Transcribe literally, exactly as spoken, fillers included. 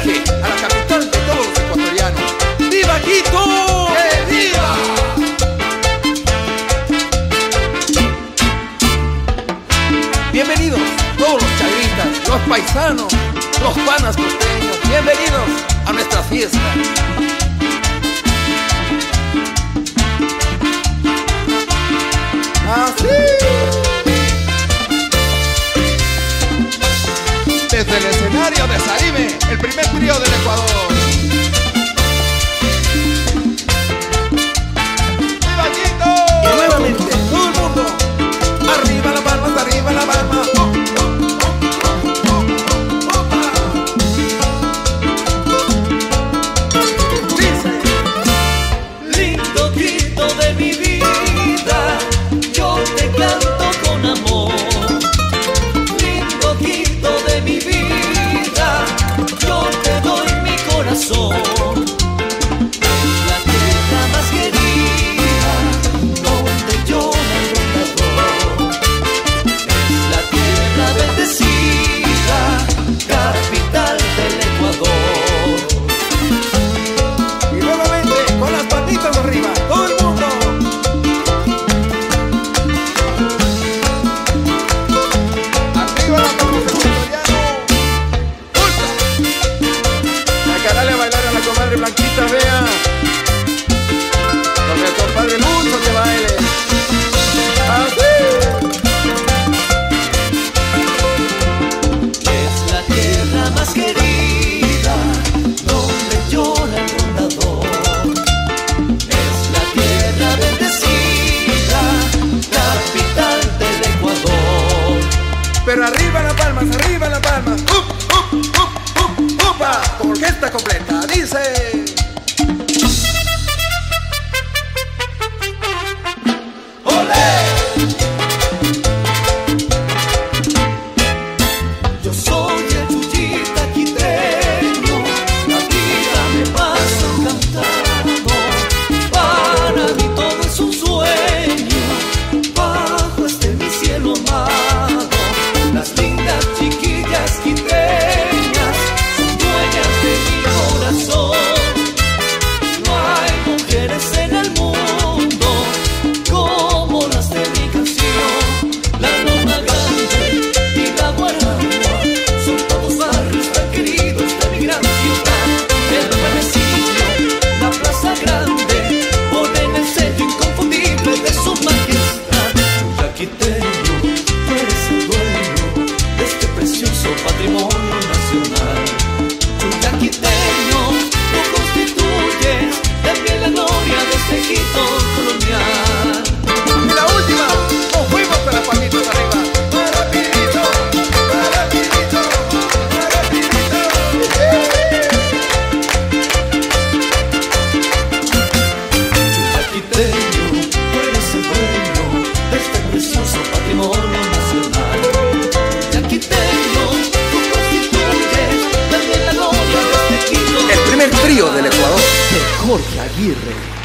viaje a la capital de todos los ecuatorianos. ¡Viva Quito! ¡Que viva! Bienvenidos todos los chagritas, los paisanos, los panas costeños. Bienvenidos a nuestra fiesta. Así. Desde el escenario de Sarime, el primer trío del Ecuador. ¡Viva Quito! Y nuevamente, todo el mundo. Arriba la palma, arriba la palma. Lindo Quito de mi vida, yo te canto con amor. Lindo Quito de mi vida, yo te doy mi corazón. Es la tierra más querida, donde llora el rondador. Es la tierra bendecida, capital del Ecuador. Y nuevamente con las patitas arriba, todo el mundo. Arriba la palma ecuatoriano. ¡Pulsa! Acá dale a bailar a la comadre Blanquita, vea. Con el compadre Lucho que baile. Así. Es la tierra más querida, donde llora el rondador. Es la tierra bendecida, capital del Ecuador. Pero arriba las palmas, arriba las palmas. ¡Up, up, up, up, upa! Orquesta completa, dice. Yo soy el Chuyita quiteño, la vida me paso cantando. Para mí todo es un sueño, bajo este mi cielo amado. Las lindas chiquillas quiteñas son dueñas de mi corazón. No hay mujeres en el mundo como las de mi canción. La Loma Grande y la Guaragua son todos barrios tan queridos de mi gran ciudad. El Panecillo, la Plaza Grande, ponen el sello inconfundible de su majestad. Chuya quiteño, tú eres el dueño de este precioso patrimonio nacional. Chuya quiteño, tú constituyes también la gloria de este Quito colonial. Y la última, nos fuimos con las palmitas arriba. Rapidito, rapidito, rapidito. Chuya quiteño, tú eres el dueño de este precioso patrimonio nacional. Chuya quiteño, tú constituyes también la gloria de este Quito. El primer trío del Ecuador de Jorge Aguirre.